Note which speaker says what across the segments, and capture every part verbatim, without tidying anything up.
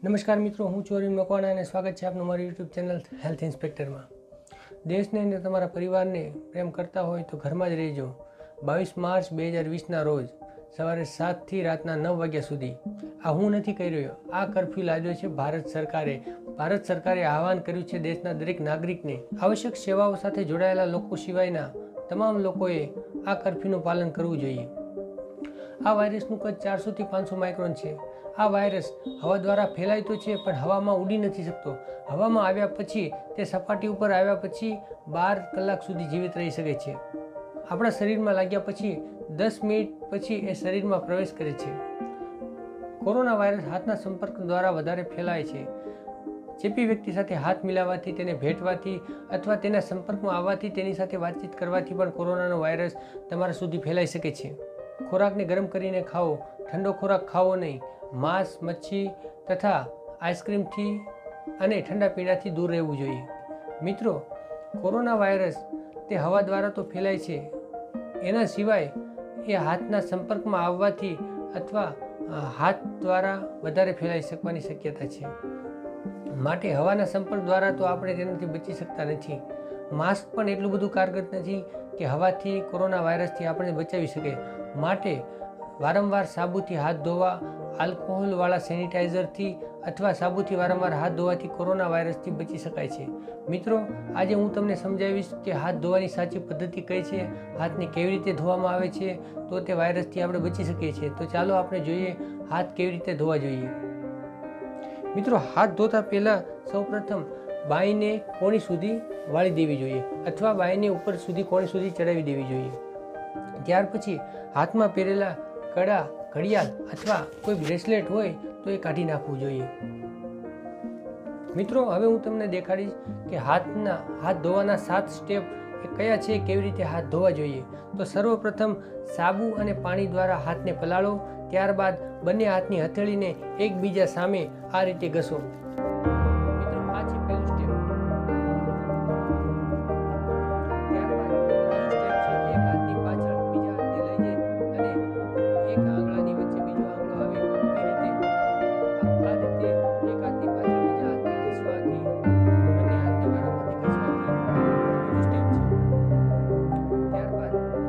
Speaker 1: નમસ્કાર મિત્રો, હું ચોરી મકવાણા અને સ્વાગત છે આપનું મારી યુટ્યુબ ચેનલ હેલ્થ ઇન્સ્પેક્ટરમાં। દેશને અને તમારા પરિવારને પ્રેમ કરતા હોય તો ઘરમાં જ રહેજો। બાવીસ માર્ચ બે હજાર વીસના રોજ સવારે સાતથી રાતના નવ વાગ્યા સુધી આ હું નથી કહી રહ્યો, આ કર્ફ્યુ લાદ્યો છે ભારત સરકારે। ભારત સરકારે આહવાન કર્યું છે દેશના દરેક નાગરિકને, આવશ્યક સેવાઓ સાથે જોડાયેલા લોકો સિવાયના તમામ લોકોએ આ કર્ફ્યુનું પાલન કરવું જોઈએ। આ વાયરસનું કદ ચારસોથી પાંચસો માઇક્રોન છે। આ વાયરસ હવા દ્વારા ફેલાય તો છે પણ હવામાં ઉડી નથી શકતો। હવામાં આવ્યા પછી તે સપાટી ઉપર આવ્યા પછી બાર કલાક સુધી જીવિત રહી શકે છે। આપણા શરીરમાં લાગ્યા પછી દસ મિનિટ પછી એ શરીરમાં પ્રવેશ કરે છે। કોરોના વાયરસ હાથના સંપર્ક દ્વારા વધારે ફેલાય છે। ચેપી વ્યક્તિ સાથે હાથ મિલાવવાથી, તેને ભેટવાથી અથવા તેના સંપર્કમાં આવવાથી, તેની સાથે વાતચીત કરવાથી પણ કોરોનાનો વાયરસ તમારા સુધી ફેલાઈ શકે છે। ખોરાકને ગરમ કરીને ખાઓ, ઠંડો ખોરાક ખાવો નહીં। માંસ, મચ્છી તથા આઈસ્ક્રીમથી અને ઠંડા પીણાથી દૂર રહેવું જોઈએ। મિત્રો, કોરોના વાયરસ તે હવા દ્વારા તો ફેલાય છે, એના સિવાય એ હાથના સંપર્કમાં આવવાથી અથવા હાથ દ્વારા વધારે ફેલાઈ શકવાની શક્યતા છે। માટે હવાના સંપર્ક દ્વારા તો આપણે તેનાથી બચી શકતા નથી। માસ્ક પણ એટલું બધું કારગર નથી કે હવાથી કોરોના વાયરસથી આપણે બચાવી શકે। માટે વારંવાર સાબુથી હાથ ધોવા, આલ્કોહોલવાળા સેનિટાઈઝરથી અથવા સાબુથી વારંવાર હાથ ધોવાથી કોરોના વાયરસથી બચી શકાય છે। મિત્રો, આજે હું તમને સમજાવીશ કે હાથ ધોવાની સાચી પદ્ધતિ કઈ છે, હાથને કેવી રીતે ધોવામાં આવે છે તો તે વાયરસથી આપણે બચી શકીએ છીએ। તો ચાલો આપણે જોઈએ હાથ કેવી રીતે ધોવા જોઈએ। મિત્રો, હાથ ધોતા પહેલાં સૌપ્રથમ બાઈને કોણી સુધી વાળી દેવી જોઈએ અથવા બાઈને ઉપર સુધી કોણી સુધી ચડાવી દેવી જોઈએ। ત્યાર પછી હાથમાં પહેરેલા કડા, ઘડિયાળ અથવા કોઈ બ્રેસલેટ હોય તો એ કાઢી નાખવું જોઈએ। મિત્રો, હવે હું તમને દેખાડીશ કે હાથના હાથ ધોવાના સાત સ્ટેપ એ કયા છે, કેવી રીતે હાથ ધોવા જોઈએ। તો સર્વપ્રથમ સાબુ અને પાણી દ્વારા હાથને પલાળો, ત્યારબાદ બંને હાથની હથેળીને એકબીજા સામે આ રીતે ઘસો। મિત્રો, આ છે પહેલું સ્ટેપ। ત્યારબાદ બીજું સ્ટેપ છે એક હાથની પાછળ બીજા હાથને લઈ જઈ અને એક આંગળાની વચ્ચે બીજો આંગળો આવે એ રીતે આ રીતે એક હાથની પાછળ બીજા હાથને ઘસવાથી, બંને હાથને બરાબરથી ઘસવાથી બીજું સ્ટેપ છે। ત્યારબાદ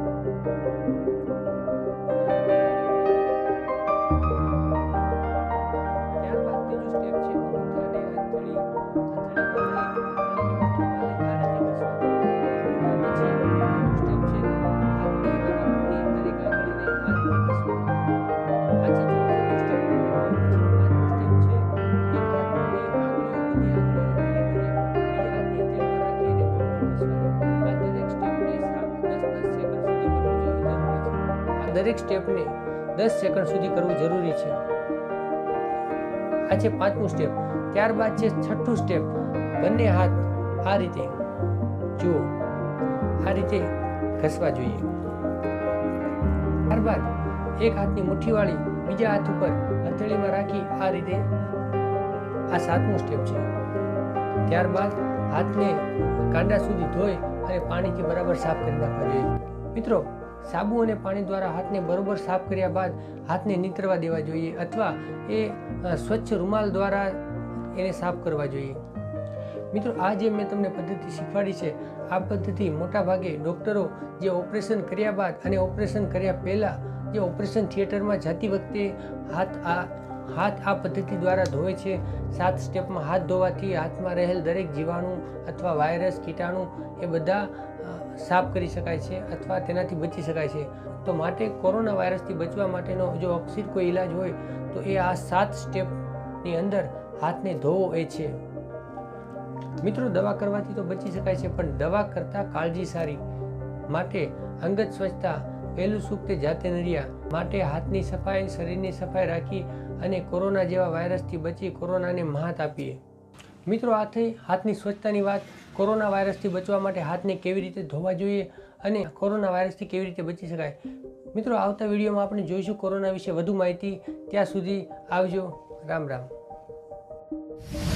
Speaker 1: ત્યારબાદ ત્રીજું સ્ટેપ છે અંગૂઠાને હથેળી હથેળીમાં લઈ હથેળીની મુઠ્ઠીમાં લઈ આ રીતે ઘસવાનું। પછી ચોથું સ્ટેપ છે હાથની બરાબરથી દરેક આંગળીને આ રીતે ઘસવું। આ છે ચોથું સ્ટેપ। પછીનું પાંચમું સ્ટેપ છે એક હાથની આંગળીઓ બધી આંગળીઓને ભેગી કરી બીજા હાથની હથેળીમાં રાખી અને ગોળ ગોળ ઘસવાની। આ દરેક સ્ટેપને દસ દસ સેકન્ડ સુધી કરવું જરૂરી છે। આ દરેક સ્ટેપને દસ સેકન્ડ સુધી કરવું જરૂરી છે। આ છે પાંચમું સ્ટેપ। ત્યારબાદ છે છઠ્ઠું સ્ટેપ। બંને હાથ આ રીતે જુઓ, આ રીતે ઘસવા જોઈએ। ત્યારબાદ એક હાથની મુઠ્ઠી વાળી બીજા હાથ ઉપર હથેળીમાં રાખી આ રીતે, આ સાતમું સ્ટેપ છે। ત્યારબાદ હાથને કાંડા સુધી ધોઈ અને પાણીથી બરાબર સાફ કરી નાખવા જોઈએ। મિત્રો, સાબુ અને પાણી દ્વારા હાથને બરોબર સાફ કર્યા બાદ હાથને નીતરવા દેવા જોઈએ અથવા એ સ્વચ્છ રૂમાલ દ્વારા એને સાફ કરવા જોઈએ। મિત્રો, આ જે મેં તમને પદ્ધતિ શીખવાડી છે, આ પદ્ધતિ મોટાભાગે ડૉક્ટરો જે ઓપરેશન કર્યા બાદ અને ઓપરેશન કર્યા પહેલાં જે ઓપરેશન થિયેટરમાં જતી વખતે હાથ આ હાથ આ પદ્ધતિ દ્વારા ધોવે છે। સાત સ્ટેપમાં હાથ ધોવાથી હાથમાં રહેલ દરેક જીવાણુ અથવા વાયરસ, કીટાણુ એ બધા સાફ કરી શકાય છે અથવા તેનાથી બચી શકાય છે। તો માટે કોરોના વાયરસથી બચવા માટેનો જો અક્ષિત કોઈ ઈલાજ હોય તો એ આ સાત સ્ટેપની અંદર હાથને ધોવો એ છે। મિત્રો, દવા કરવાથી તો બચી શકાય છે પણ દવા કરતાં કાળજી સારી। માટે અંગત સ્વચ્છતા પહેલું સુખ તે જાતે નર્યા। માટે હાથની સફાઈ, શરીરની સફાઈ રાખી અને કોરોના જેવા વાયરસથી બચી કોરોનાને માત આપીએ। મિત્રો, આ થઈ હાથની સ્વચ્છતાની વાત। કોરોના વાયરસથી બચવા માટે હાથને કેવી રીતે ધોવા જોઈએ અને કોરોના વાયરસથી કેવી રીતે બચી શકાય। મિત્રો, આવતા વિડીયોમાં આપણે જોઈશું કોરોના વિશે વધુ માહિતી। ત્યાં સુધી આવજો। રામ રામ।